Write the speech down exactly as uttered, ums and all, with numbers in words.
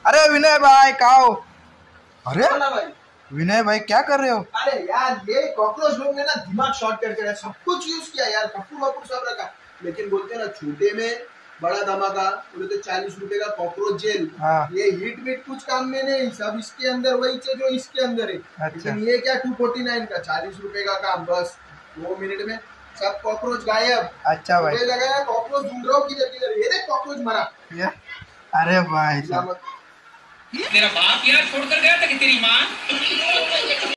अरे विनय भाई काओ। अरे भाई विनय भाई क्या कर रहे हो? अरे यार ये कॉकरोच लोग ने ना दिमाग शॉर्ट करके सब कुछ यूज किया यार, कपूर वपूर सब रखा, लेकिन बोलते हैं ना छोटे में बड़ा धमाका, बोले तो चालीस रुपए का कॉकरोच जेल। हाँ। ये हीट वीट कुछ काम में नहीं, सब इसके अंदर वही चीज जो इसके अंदर है। अच्छा। लेकिन ये क्या टू फोर्टी नाइन का चालीस रुपए का काम, बस दो मिनट में सब कॉकरोच गायब। अच्छा भाई लगाया कॉकरोच ढूंढ रहा हूँ किधर किधर, ये देख कॉकरोच मरा। अरे भाई सलामत। मेरा बाप यार छोड़कर गया था कि तेरी माँ